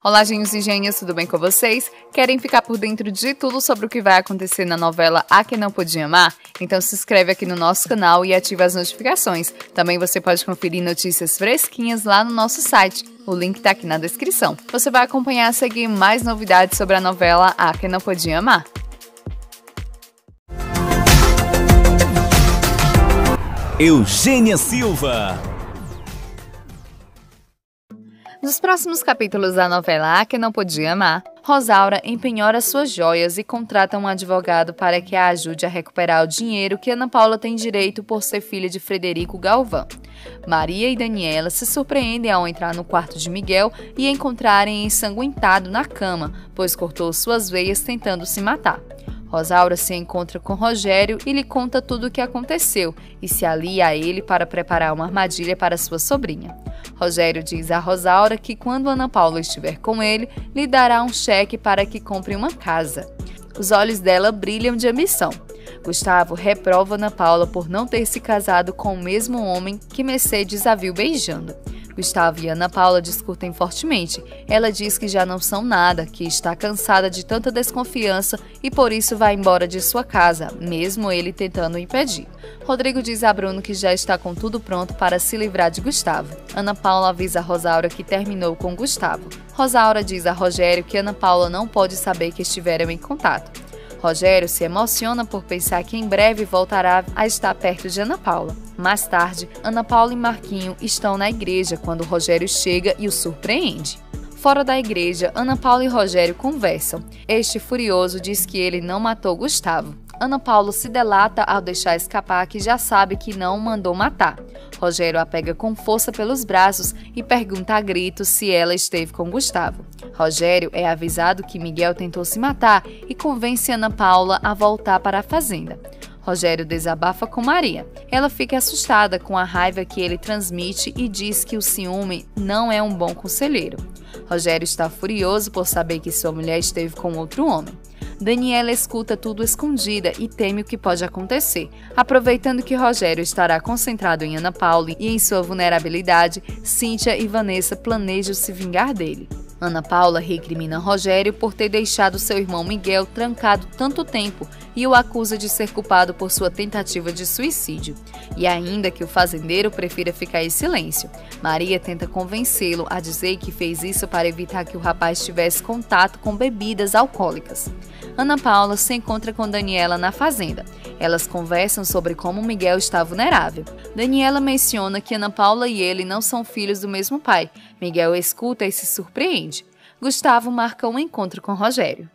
Olá, gênios e gênias, tudo bem com vocês? Querem ficar por dentro de tudo sobre o que vai acontecer na novela A Quem Não Podia Amar? Então se inscreve aqui no nosso canal e ativa as notificações. Também você pode conferir notícias fresquinhas lá no nosso site. O link tá aqui na descrição. Você vai acompanhar a seguir mais novidades sobre a novela A Quem Não Podia Amar. Eugênia Silva. Nos próximos capítulos da novela A Quem Não Podia Amar, Rosaura empenhora suas joias e contrata um advogado para que a ajude a recuperar o dinheiro que Ana Paula tem direito por ser filha de Frederico Galvão. Maria e Daniela se surpreendem ao entrar no quarto de Miguel e encontrarem ensanguentado na cama, pois cortou suas veias tentando se matar. Rosaura se encontra com Rogério e lhe conta tudo o que aconteceu e se alia a ele para preparar uma armadilha para sua sobrinha. Rogério diz a Rosaura que quando Ana Paula estiver com ele, lhe dará um cheque para que compre uma casa. Os olhos dela brilham de ambição. Gustavo reprova Ana Paula por não ter se casado com o mesmo homem que Mercedes a viu beijando. Gustavo e Ana Paula discutem fortemente. Ela diz que já não são nada, que está cansada de tanta desconfiança e por isso vai embora de sua casa, mesmo ele tentando impedir. Rodrigo diz a Bruno que já está com tudo pronto para se livrar de Gustavo. Ana Paula avisa a Rosaura que terminou com Gustavo. Rosaura diz a Rogério que Ana Paula não pode saber que estiveram em contato. Rogério se emociona por pensar que em breve voltará a estar perto de Ana Paula. Mais tarde, Ana Paula e Marquinho estão na igreja quando Rogério chega e o surpreende. Fora da igreja, Ana Paula e Rogério conversam. Este, furioso, diz que ele não matou Gustavo. Ana Paula se delata ao deixar escapar que já sabe que não o mandou matar. Rogério a pega com força pelos braços e pergunta a gritos se ela esteve com Gustavo. Rogério é avisado que Miguel tentou se matar e convence Ana Paula a voltar para a fazenda. Rogério desabafa com Maria. Ela fica assustada com a raiva que ele transmite e diz que o ciúme não é um bom conselheiro. Rogério está furioso por saber que sua mulher esteve com outro homem. Daniela escuta tudo escondida e teme o que pode acontecer. Aproveitando que Rogério estará concentrado em Ana Paula e em sua vulnerabilidade, Cíntia e Vanessa planejam se vingar dele. Ana Paula recrimina Rogério por ter deixado seu irmão Miguel trancado tanto tempo e o acusa de ser culpado por sua tentativa de suicídio. E ainda que o fazendeiro prefira ficar em silêncio, Maria tenta convencê-lo a dizer que fez isso para evitar que o rapaz tivesse contato com bebidas alcoólicas. Ana Paula se encontra com Daniela na fazenda. Elas conversam sobre como Miguel está vulnerável. Daniela menciona que Ana Paula e ele não são filhos do mesmo pai. Miguel escuta e se surpreende. Gustavo marca um encontro com Rogério.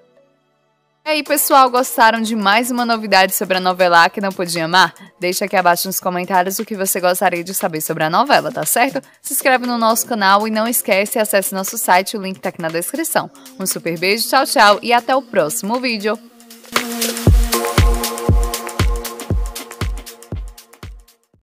E aí, pessoal, gostaram de mais uma novidade sobre a novela A Quem Não Podia Amar? Deixa aqui abaixo nos comentários o que você gostaria de saber sobre a novela, tá certo? Se inscreve no nosso canal e não esquece, acesse nosso site, o link tá aqui na descrição. Um super beijo, tchau, tchau e até o próximo vídeo!